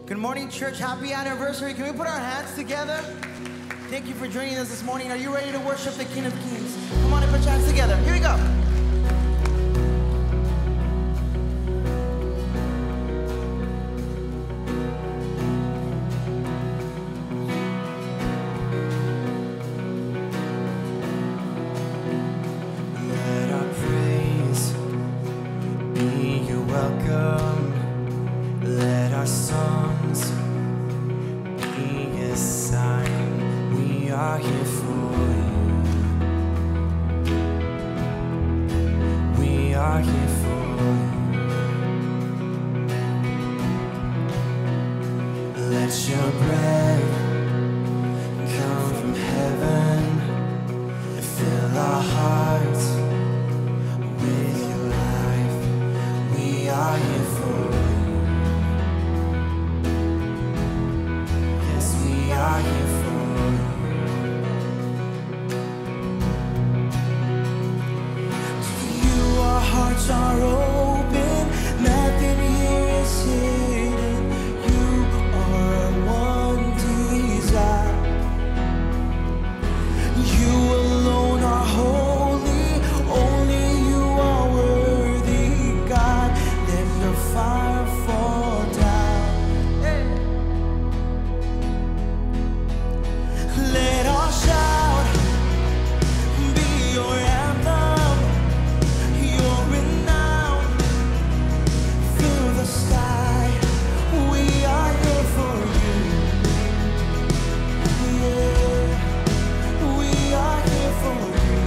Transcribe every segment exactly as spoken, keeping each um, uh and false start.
Good morning, church. Happy anniversary. Can we put our hands together? Thank you for joining us this morning. Are you ready to worship the King of Kings? Come on and put your hands together. Here we go. Let our praise be your welcome. Let our songs be a sign we are here for you. We are here for you. Let your breath come from heaven and fill our hearts with your life. We are here for you. Yes, we are here for you. To you our hearts are open, nothing here is hidden. You are our one desire. You alone are holy, only you are worthy, God. Let your fire fall down. Let our shout be your anthem, your renown. Fill the sky, we are here for you. Yeah, we are here for you.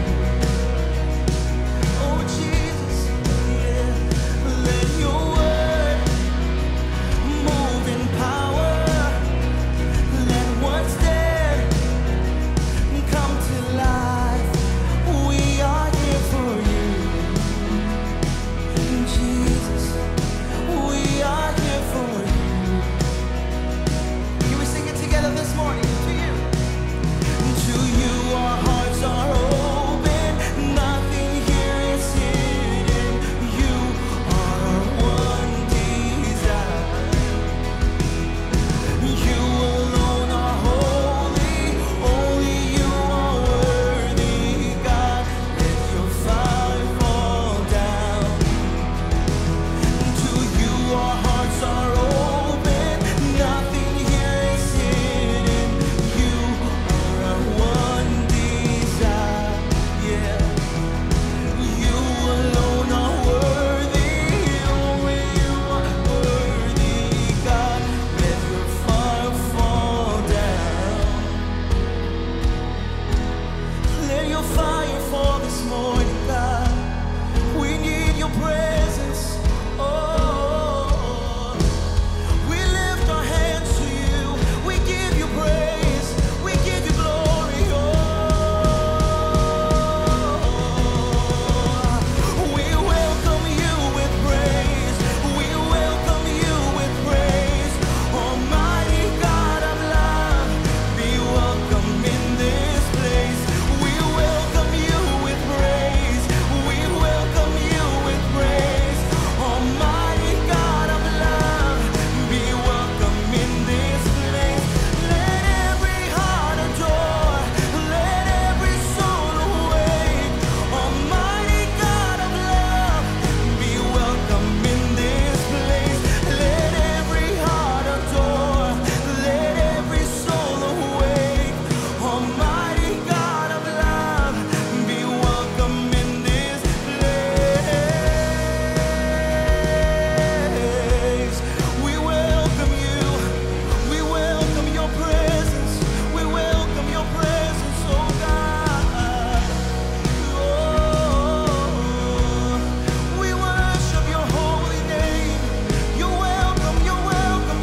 Oh Jesus, yeah. Let your word move in power. Let what's dead come to life. We are here for you. Jesus, we are here for you. Can we sing it together this morning? To you. To you our hearts are open, nothing here is hidden. You are our one desire. You alone are holy, only you are worthy, God. Let your fire fall down. To you our hearts are open, nothing here is hidden. You are our one desire. Yeah. You alone are worthy, only you are worthy, God. Let your fire fall down. Let your fire fall this morning, God. We need your presence. Oh, we lift our hands to you. We give you praise. We give you glory. Oh, we welcome you with praise. We welcome you with praise. Almighty God of love, be welcome in this place. We welcome you with praise. We welcome you with praise. Almighty God of love, be welcome in this place. Let every heart adore. Let every soul awake. Almighty God of love, be welcome in this place. Let every heart adore. Let every soul awake. Almighty God of love, be welcome in this place. We welcome you. We welcome your presence. We welcome your presence, oh God. Oh, we worship your holy name. You're welcome, you're welcome,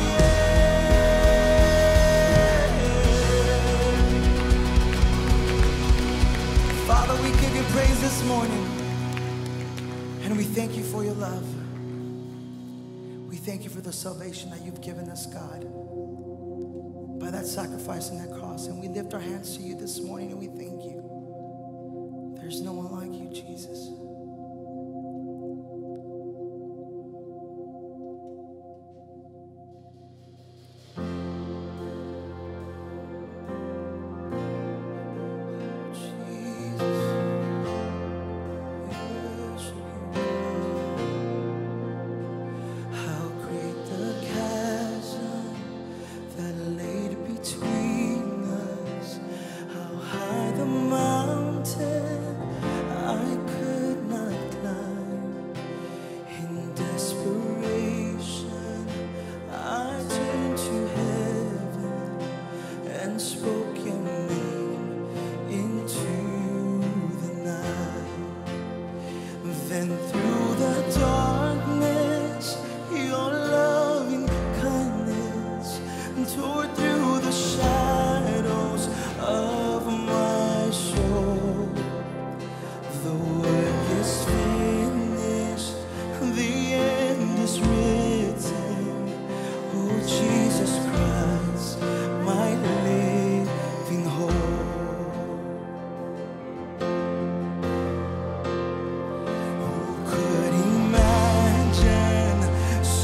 yeah. Father, we give you praise this morning. And we thank you for your love. We thank you for the salvation that you've given us, God, by that sacrifice on that cross. And we lift our hands to you this morning and we thank you. There's no one like you, Jesus.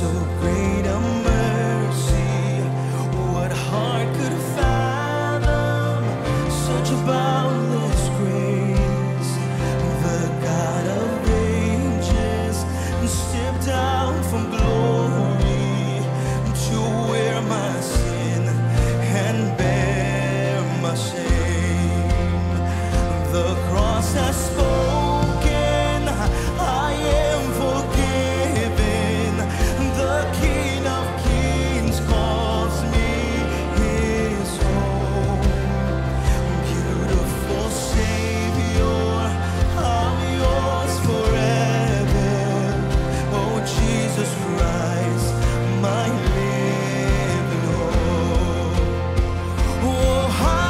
So great a mercy, what heart could fathom such a boundless grace? The God of ages stepped down from glory to wear my sin and bear my shame. The cross has spoken, I am forgiven. The King of Kings calls me his own. Beautiful Savior, I'm yours forever. Oh, Jesus Christ, my living hope. Oh,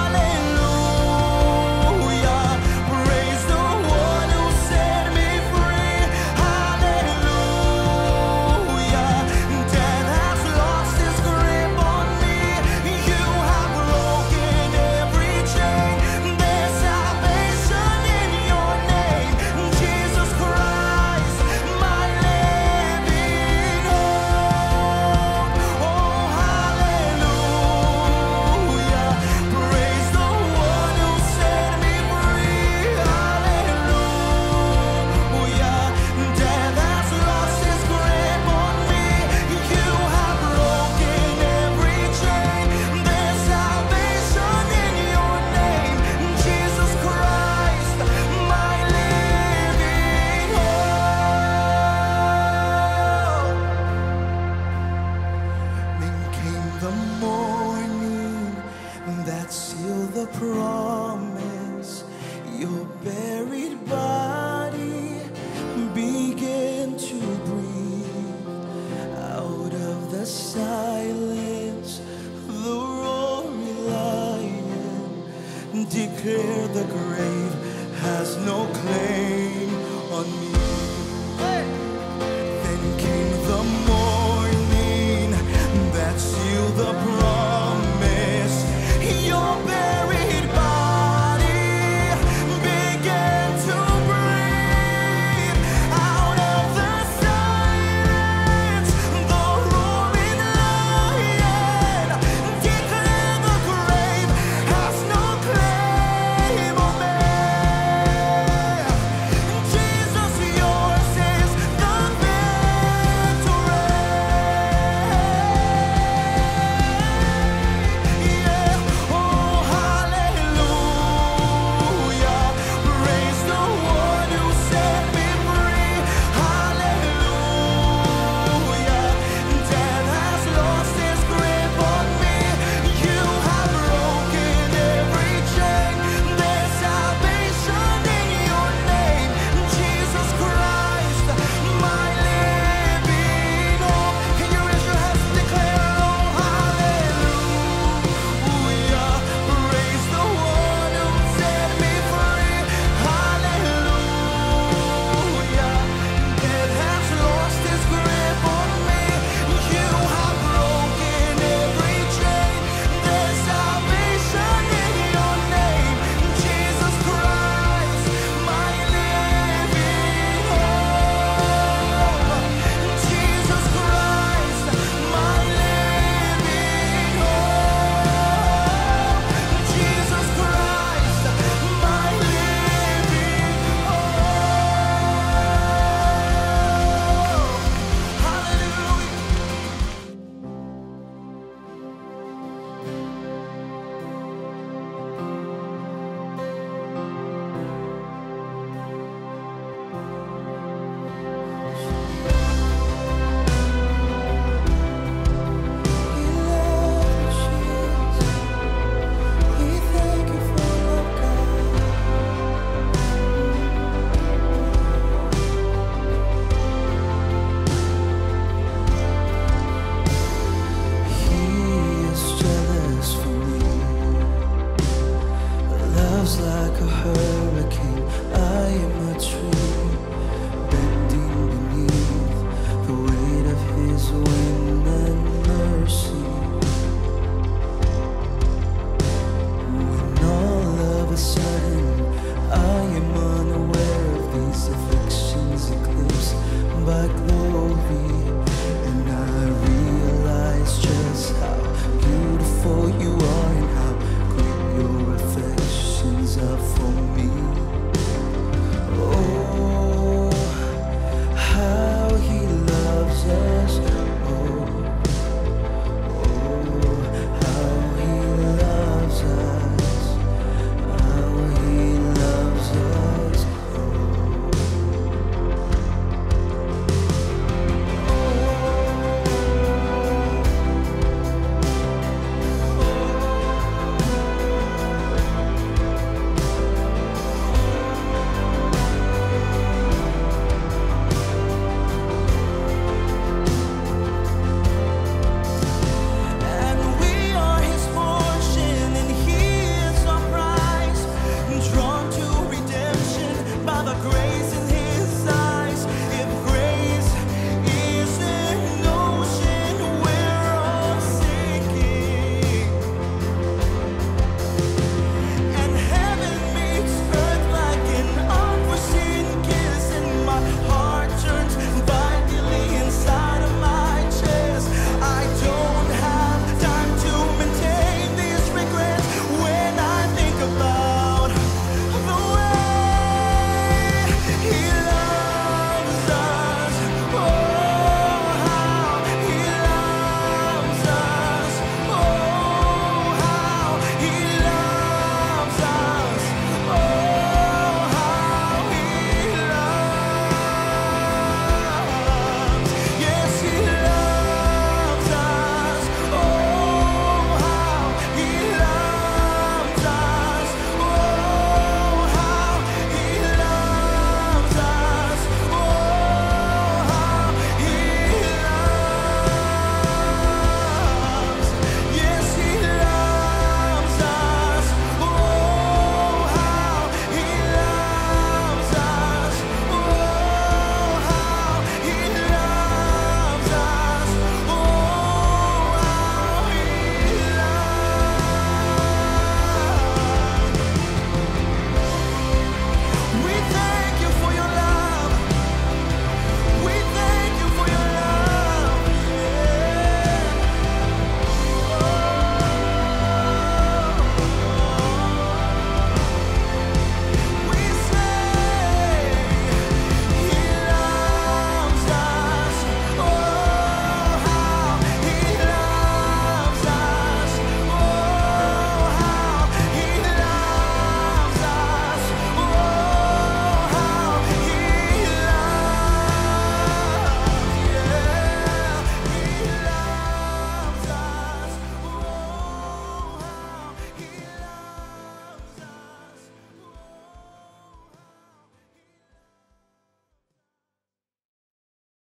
hallelujah, praise the one who set me free. Hallelujah, death has lost its grip on me. You have broken every chain. There's salvation in your name, Jesus Christ, my living hope. Oh, hallelujah, praise the one who set me free. Hallelujah, death has lost its grip on me. You have broken every chain. There's salvation in your name, Jesus Christ, my living hope. Then came the morning that sealed the promise. Your buried body began to breathe. Out of the silence, the roaring lion declared the grave has no claim on me. Hey!